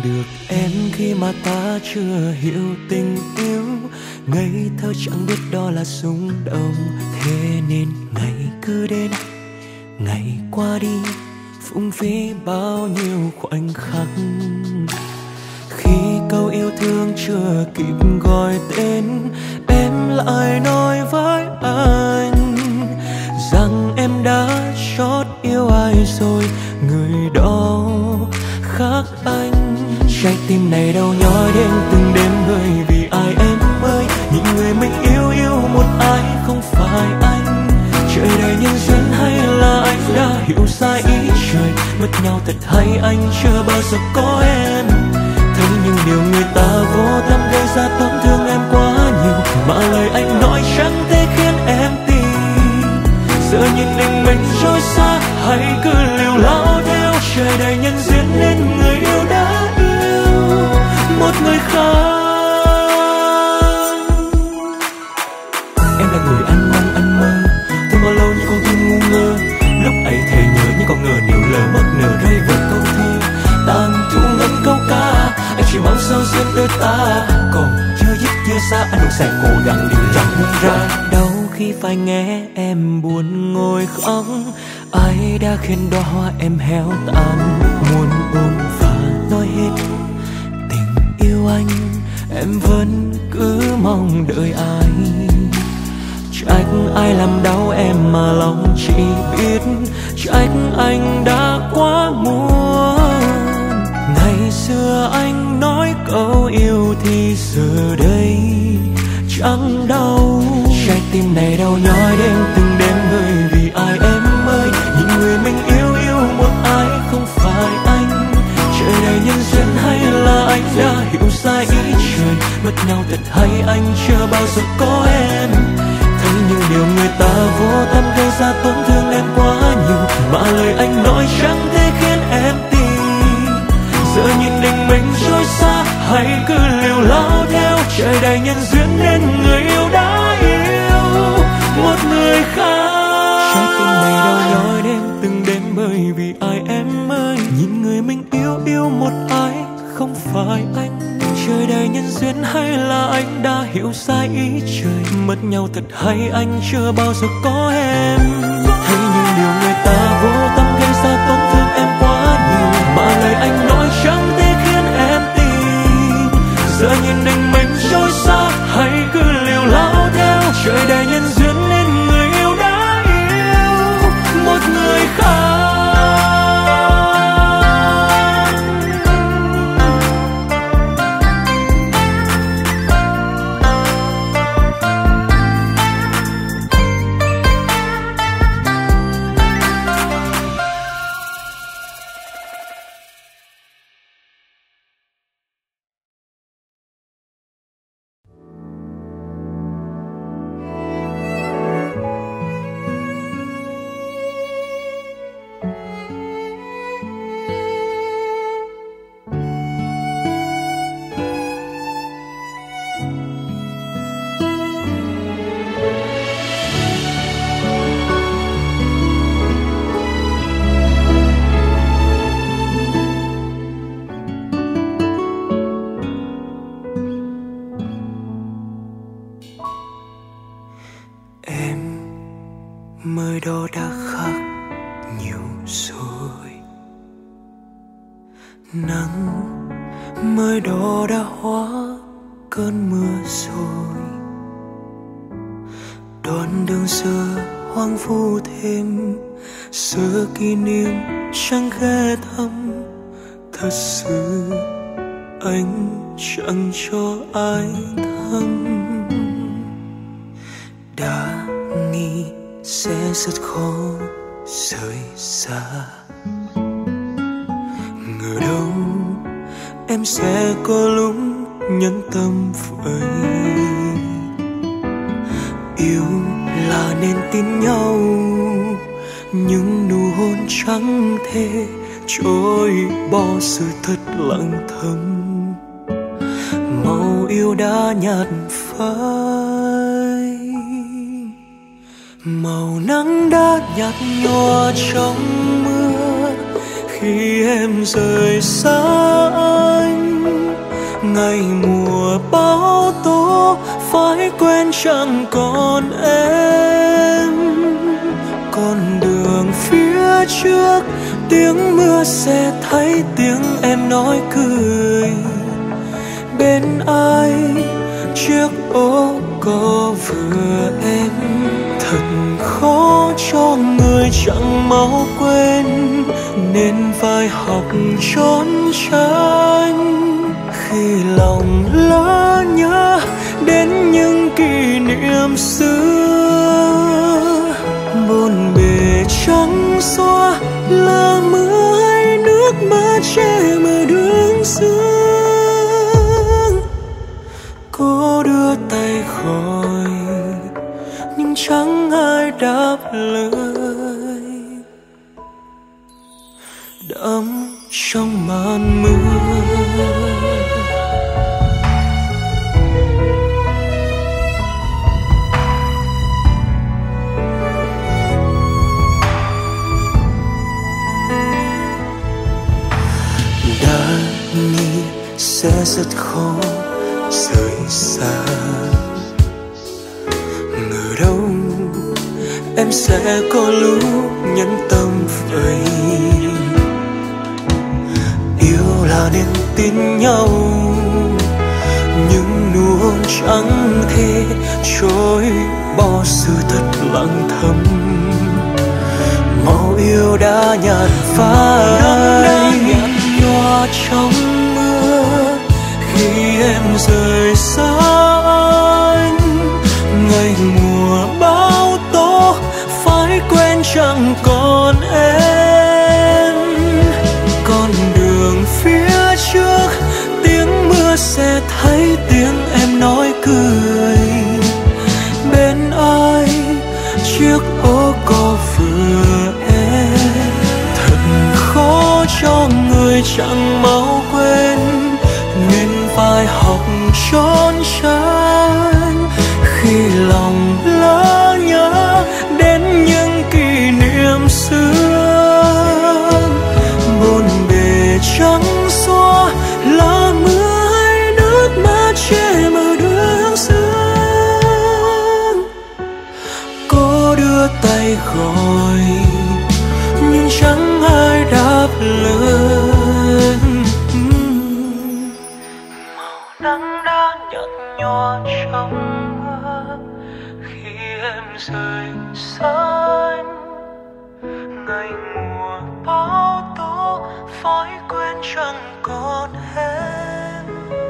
được em khi mà ta chưa hiểu tình yêu. Ngây thơ chẳng biết đó là xung động, thế nên ngày cứ đến ngày qua đi, phung phí bao nhiêu khoảnh khắc. Khi câu yêu thương chưa kịp gọi tên, em lại nói với anh rằng em đã chót yêu ai rồi, người đó khác anh. Trái tim này đau nhói đến từng đêm bởi vì ai em ơi, những người mình yêu một ai không phải anh. Trời đầy nhân duyên hay là anh đã hiểu sai ý trời, mất nhau thật hay anh chưa bao giờ có em. Thấy những điều người ta vô tâm gây ra tổn thương em quá nhiều, mà lời anh nói chẳng thể khiến em tin. Giờ nhìn tình mình trôi xa hay cứ liều láo theo trời đầy nhân duyên nên người yêu đã yêu một người khác. Em là người anh mong anh mơ, thương bao lâu những con tim ngu ngơ, lúc ấy thề nhớ nhưng còn ngờ nhiều lời mất nở rơi vào câu thơ. Tàn thu ngân câu ca, anh chỉ mong sao duyên đôi ta còn chưa dứt chia xa, anh vẫn sẽ cố gắng điều chẳng buông ra. Đau khi phải nghe em buồn ngồi khóc, ai đã khiến đóa hoa em héo tàn. Muốn ôn và nói hết tình yêu anh, em vẫn cứ mong đợi ai. Trách ai làm đau em mà lòng chỉ biết, trách anh đã quá muộn. Ngày xưa anh nói câu yêu thì giờ đây chẳng đau. Trái tim này đau nhói đến từng đêm bởi vì ai em ơi, những người mình yêu một ai không phải anh. Trời đầy nhân duyên hay là anh đã hiểu sai ý trời, mất nhau thật hay anh chưa bao giờ có em. Thấy những điều người ta vô tâm gây ra tổn thương em quá nhiều, mà lời anh nói chẳng thể khiến em tin. Giờ nhìn tình mình trôi xa hay cứ liều láo theo trời đầy nhân duyên nên người yêu đã yêu một người khác. Trái tim này đau nhói đến từng đêm bởi vì ai em ơi, nhìn người mình yêu một ai không phải anh. Trời đầy nhân duyên hay là anh đã hiểu sai ý trời, mất nhau thật hay anh chưa bao giờ có em. Thấy những điều người ta vô tâm gây ra tổn thương em quá nhiều, mà lời anh nói chẳng thể khiến em tin. Giờ nhìn tình mình trôi xa hay cứ liều láo theo trời đầy nhân duyên nên người yêu đã yêu một người khác. Mới đó đã khác nhiều rồi, nắng mới đó đã hóa cơn mưa rồi. Đoạn đường xưa hoang vu thêm, giờ kỷ niệm chẳng ghé thăm. Thật sự anh chẳng cho ai thăm. Đã nghĩ sẽ rất khó rời xa, ngờ đâu em sẽ có lúc nhẫn tâm vậy. Yêu là nên tin nhau, nhưng nụ hôn chẳng thể trôi bỏ sự thật lặng thầm. Màu yêu đã nhạt phai, màu nắng đã nhạt nhòa trong mưa, khi em rời xa anh. Ngày mùa bão tố phải quên chẳng còn em. Con đường phía trước tiếng mưa sẽ thấy tiếng em nói cười. Bên ai chiếc ô có vừa em. Thật khó cho người chẳng mau quên, nên phải học trốn tránh. Khi lòng lỡ nhớ đến những kỷ niệm xưa, bồn bề trắng xóa là mưa hay nước mắt che mờ đường sương. Cô đưa tay gọi nhưng chẳng ai đáp lời, đắm trong màn mưa. Đã nghĩ sẽ rất khó rời xa, ngờ đâu em sẽ có lúc nhẫn tâm vậy. Yêu là nên tin nhau, nhưng nụ hôn chẳng thể chối bỏ sự thật lặng thầm. Màu yêu đã nhạt phai nhòa trong mưa khi em rời xa anh. Ngày mùa bão tố phải quên chẳng còn em. Con đường phía trước tiếng mưa sẽ thấy tiếng em nói cười. Bên ai chiếc ô có vừa em. Thật khó cho người chẳng mau quên, nên phải học trốn tránh. Khi lòng lỡ nhớ đến những kỷ niệm xưa, bồn bề trắng xóa là mưa hay nước mắt che mờ đường sương. Cô đưa tay gọi nhưng chẳng ai đáp lời. Màu nắng đã nhạt nhòa trong mưa khi em rời xa anh. Ngày mùa bão tố phải quên chẳng còn em.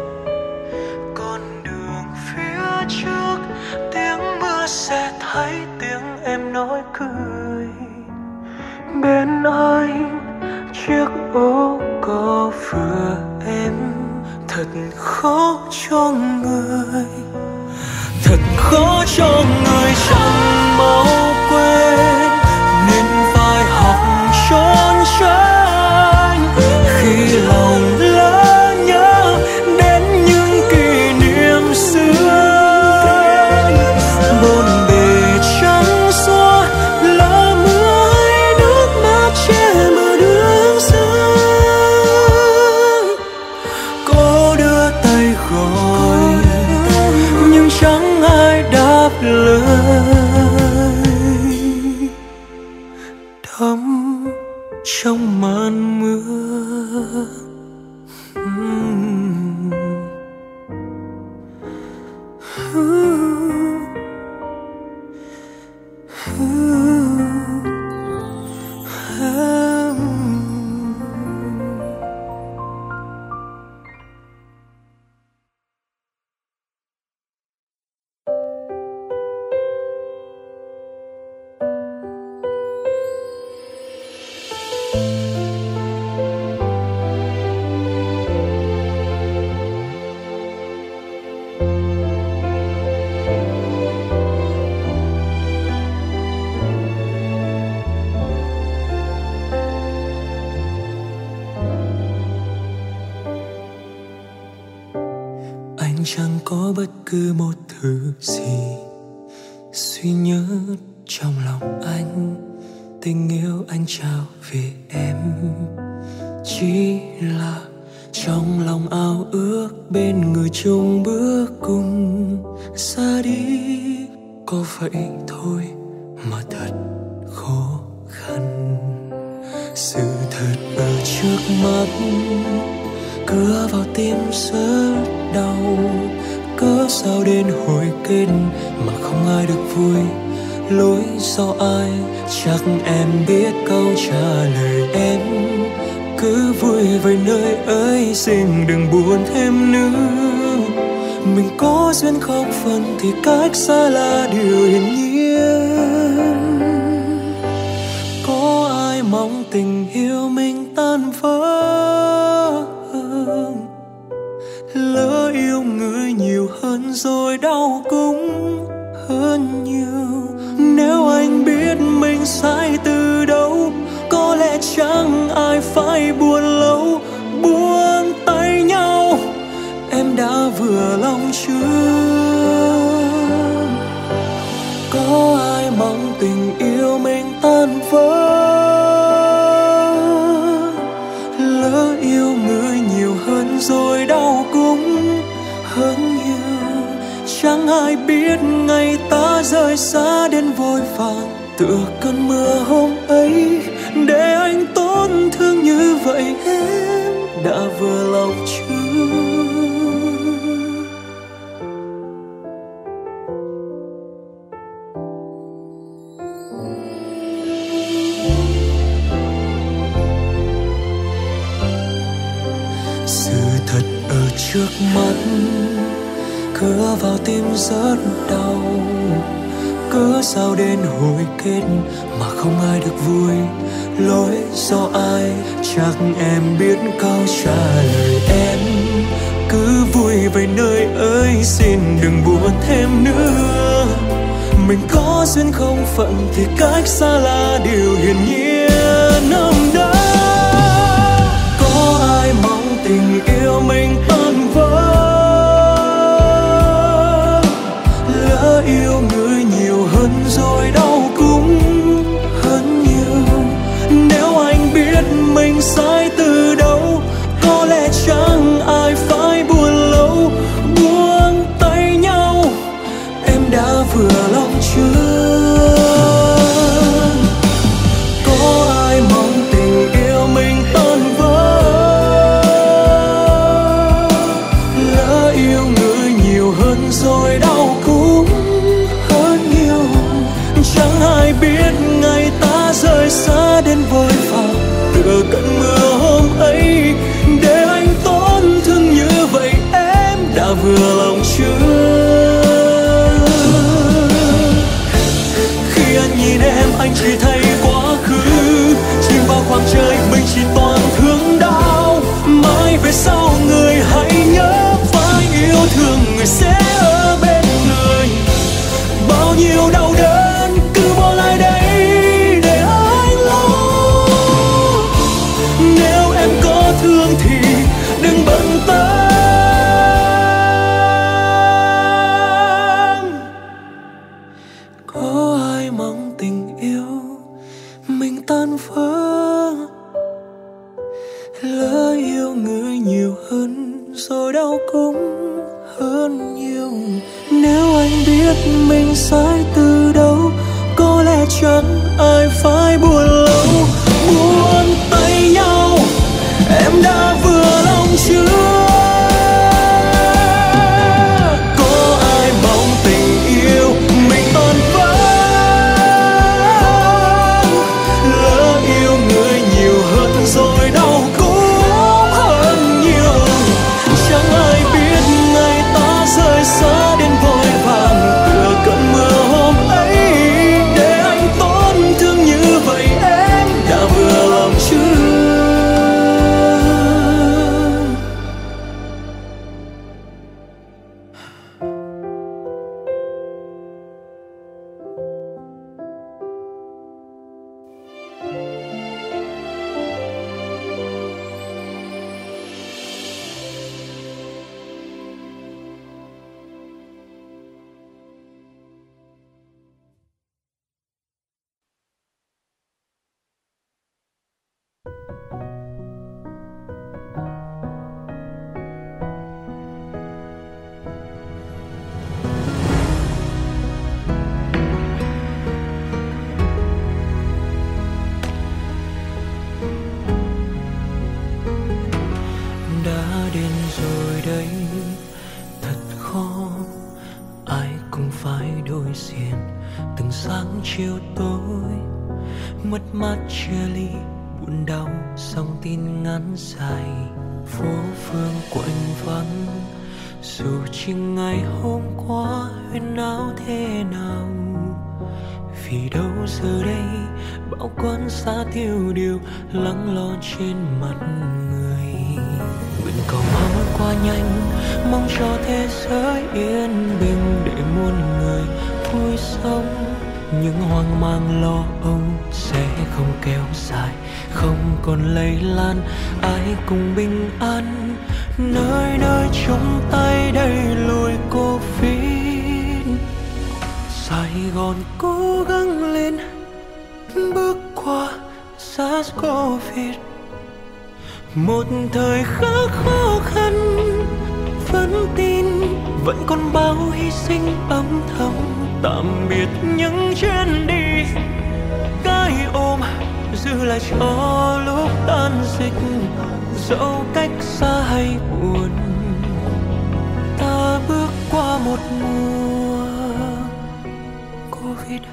Con đường phía trước tiếng mưa sẽ thấy tiếng em nói cười. Bên anh chiếc ô có vừa em. Thật khó cho người, thật khó cho người chẳng mau quên, nên phải học trốn tránh. Khi lòng lỡ nhớ đến những kỷ niệm xưa, bồn bề trắng xóa là mưa hay nước mắt che mờ đường sương. Cô đưa tay gọi nhưng chẳng ai đáp lời, đắm trong màn mưa. Chẳng có bất cứ một thứ gì duy nhất trong lòng anh. Tình yêu anh trao về em chỉ là trong lòng ao ước bên người chung bước cùng xa đi. Có vậy thôi mà thật khó khăn. Sự thật ở trước mắt, cứa vào tim rất đau. Cớ sao đến hồi kết mà không ai được vui? Lối do ai? Chắc em biết câu trả lời. Em cứ vui với nơi ấy, xin đừng buồn thêm nữa. Mình có duyên không phần thì cách xa là điều hiển nhiên. Có ai mong tình yêu mình tan vỡ? Lỡ yêu người nhiều hơn rồi đau cũng hơn nhiều. Nếu anh biết mình sai từ đâu, có lẽ chẳng ai phải buồn lâu. Buông tay nhau, em đã vừa lòng chưa? Có ai mong tình yêu mình tan vỡ? Lỡ yêu người nhiều hơn rồi đau cũng hơn nhiều. Chẳng ai biết ngày ta rời xa đến vội vàng, tựa cơn mưa hôm ấy. Để anh tổn thương như vậy, em đã vừa lòng chưa? Sự thật ở trước mắt, cứa vào tim rất đau. Cớ sao đến hồi kết mà không ai được vui? Lỗi do ai? Chắc em biết câu trả lời. Em cứ vui với nơi ấy, xin đừng buồn thêm nữa. Mình có duyên không phận thì cách xa là điều hiển nhiên. Năm đó có ai mong tình yêu mình tan vỡ? Lỡ yêu người nhiều hơn rồi đau cũng hơn nhiều. Nếu anh biết mình sai từ đâu, có lẽ chẳng ai phải buồn lâu. Buông tay nhau, em đã vừa lòng chưa? Có ai mong tình yêu mình tan vỡ? Lỡ yêu người nhiều hơn rồi đau cũng hơn nhiều. Chẳng ai biết ngày ta rời xa đến vội vàng, tựa cơn mưa hôm ấy. Để anh tổn thương như vậy, em đã vừa lòng chưa? Khi anh nhìn em, anh chỉ thấy quá khứ. Chìm vào khoảng trời, mình chỉ toàn thương đau. Mãi về sau người hãy nhớ, phải yêu thương người sẽ ở bên người. Bao nhiêu đau đớn cứ bỏ lại đây để anh lo. Nếu em có thương thì đừng bận tâm. Có ai mong tình yêu mình tan vỡ? Lỡ yêu người nhiều hơn rồi đau cũng hơn nhiều. Nếu anh biết mình sai từ đâu, có lẽ chẳng ai phải buồn lâu. Buông tay nhau, em đã vừa lòng chưa? Có ai mong tình yêu mình tan vỡ? Lỡ yêu người nhiều hơn rồi đau cũng hơn nhiều. Chẳng ai biết ngày ta rời xa đến vội vàng, tựa cơn mưa hôm ấy. Để anh tổn Đã đến rồi đây, thật khó, ai cũng phải đối diện từng sáng chiều tối. Mất mát chia ly, buồn đau dòng tin ngắn dài. Phố phường quạnh vắng, dù chỉ ngày hôm qua huyên náo thế nào. Vì đâu giờ đây bão quan xa tiêu điều lắng lo trên mặt người. Nguyện cầu mong qua nhanh, mong cho thế giới yên bình để muôn người vui sống. Những hoang mang lo âu sẽ không kéo dài, không còn lây lan, ai cùng bình an. Nơi nơi chung tay đẩy lùi Covid. Sài Gòn cố gắng lên, bước qua SARS-CoV. Một thời khắc khó khăn, vẫn tin vẫn còn bao hy sinh âm thầm. Tạm biệt những chuyến đi, cái ôm giữ lại cho lúc tan dịch. Dẫu cách xa hay buồn, ta bước qua một mùa Covid.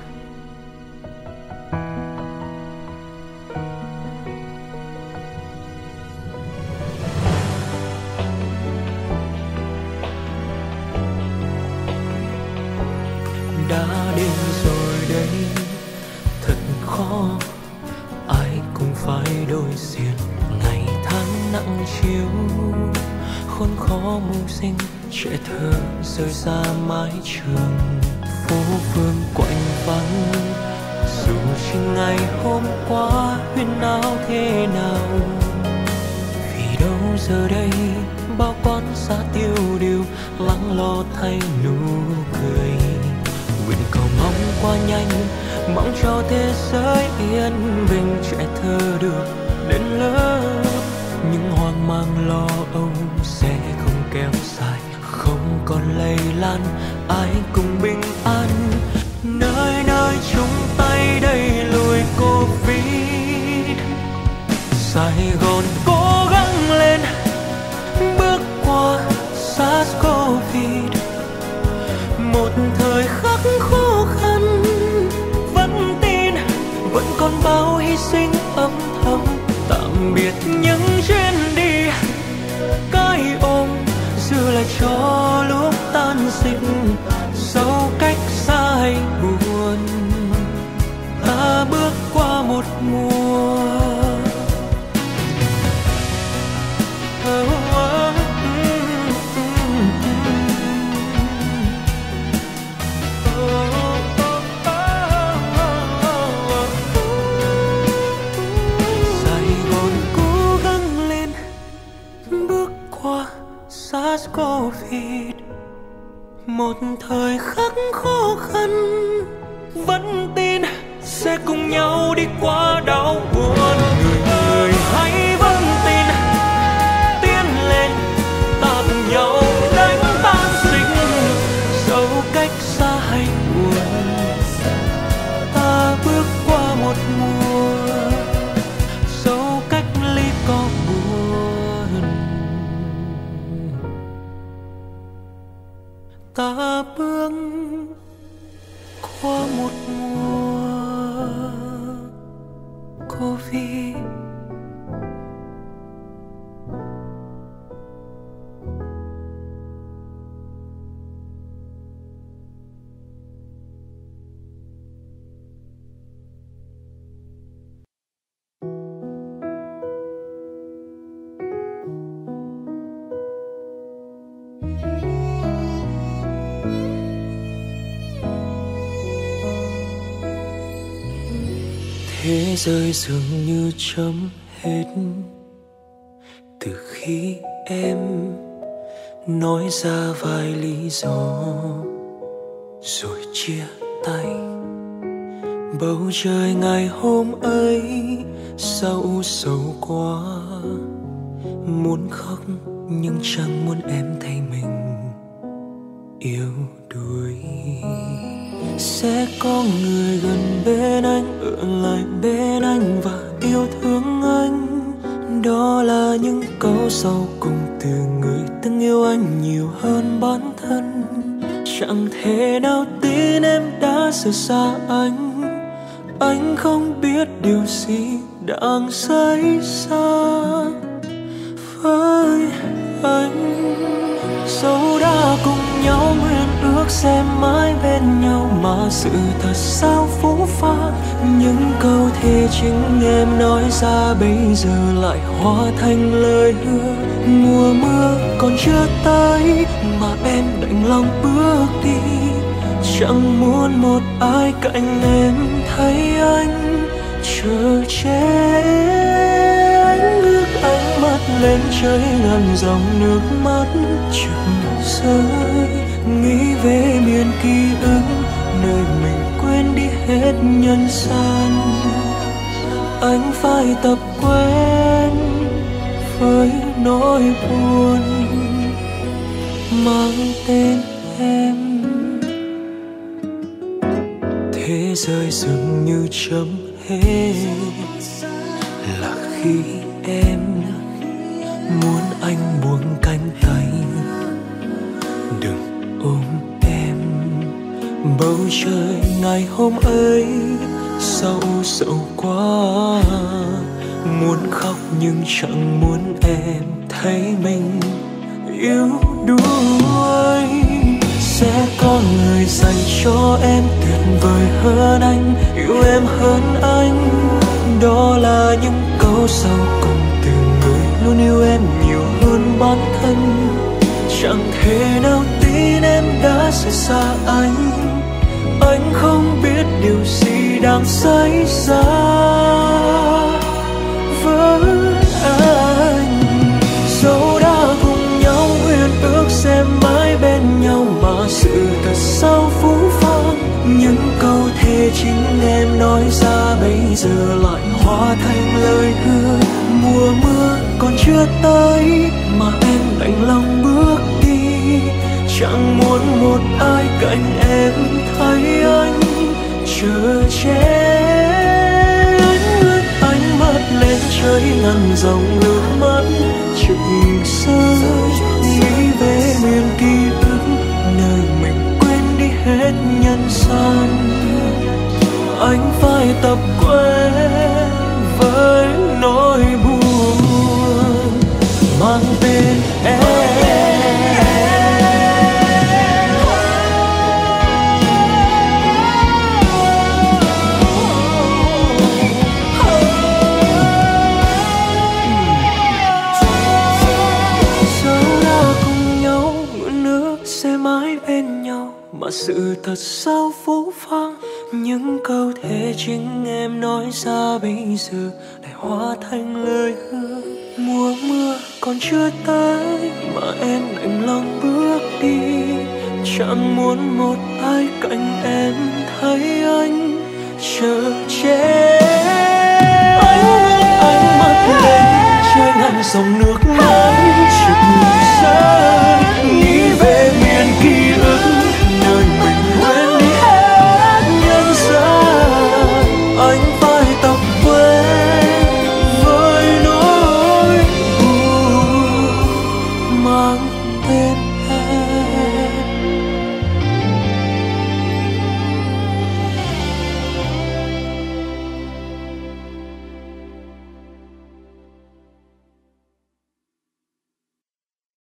Đã đến rồi đây, thật khó, ai cũng phải đối diện ngày tháng nặng chiếu. Khốn khó mưu sinh, trẻ thơ rời xa mái trường. Phố phường quạnh vắng, dù chỉ ngày hôm qua huyên náo thế nào. Vì đâu giờ đây bao quán xa tiêu điều lắng lo thay nụ cười. Nguyện cầu mong qua nhanh, mong cho thế giới yên bình, trẻ thơ được đến lớp. Những hoang mang lo âu sẽ không kéo dài, không còn lây lan, ai cùng bình an. Nơi nơi chung tay đẩy lùi Covid. Sài Gòn cố gắng lên, bước qua SARS-CoV. Một thời khắc khó khăn, vẫn tin vẫn còn bao hy sinh âm thầm. Tạm biệt những chuyến đi, cái ôm giữ lại cho lúc tan dịch. Dẫu cách xa hay buồn, ta bước qua một mùa. SARS-CoV. Một thời khắc khó khăn, vẫn tin sẽ cùng nhau đi qua đau buồn. Người người hãy vẫn tin, tiến lên, ta cùng nhau đánh tan dịch. Dẫu cách xa hay buồn, ta bước qua một mùa. Dẫu cách ly có buồn, ta bước qua một mùa Covid. Thế giới dường như chấm hết từ khi em nói ra vài lý do rồi chia tay. Bầu trời ngày hôm ấy sao sầu quá, muốn khóc nhưng chẳng muốn em thấy mình yếu đuối. Sẽ có người gần bên anh, ở lại bên anh và yêu thương anh. Đó Đó là những câu sau cùng từ người từng yêu anh nhiều hơn bản thân. Chẳng thể nào tin em đã rời xa anh không biết điều gì đang xảy ra với anh. Dẫu đã cùng nhau nguyện ước sẽ mãi bên nhau, mà sự thật sao phũ phàng. Những câu thề chính em nói ra bây giờ lại hóa thành lời hứa. Mùa mưa còn chưa tới mà em đành lòng bước đi. Chẳng muốn một ai cạnh em thấy anh chờ che. Anh ước ánh mắt lên trời ngàn dòng nước mắt chừng rơi. Nghĩ về miền ký ức nơi mình quên đi hết nhân gian. Anh phải tập quen với nỗi buồn mang tên em. Thế giới dường như chấm hết là khi em muốn anh buông cánh tay. Đừng ôm em, bầu trời ngày hôm ấy sâu sâu quá. Muốn khóc nhưng chẳng muốn em thấy mình yếu đuối. Sẽ có người dành cho em tuyệt vời hơn anh, yêu em hơn anh. Đó là những câu sau cùng từ người luôn yêu em nhiều hơn bản thân. Chẳng thể nào tin em đã rời xa anh không biết điều gì đang xảy ra với anh. Dẫu đã cùng nhau nguyện ước sẽ mãi bên nhau, mà sự thật sao phũ phàng. Những câu thề chính em nói ra bây giờ lại hóa thành lời hứa. Mùa mưa còn chưa tới mà em đành lòng bước đi. Chẳng muốn một ai cạnh em thấy anh chờ che. Anh ước ánh mắt lên trời ngàn dòng nước mắt chừng rơi. Nghĩ về miền ký ức nơi mình quên đi hết nhân gian. Anh phải tập quen với nỗi buồn mang tên em. Mà sự thật sao phũ phàng. Những câu thề chính em nói ra bây giờ lại hóa thành lời hứa. Mùa mưa còn chưa tới mà em đành lòng bước đi. Chẳng muốn một ai cạnh em thấy anh chờ che. Anh mắt lên chơi ngàn dòng nước mắt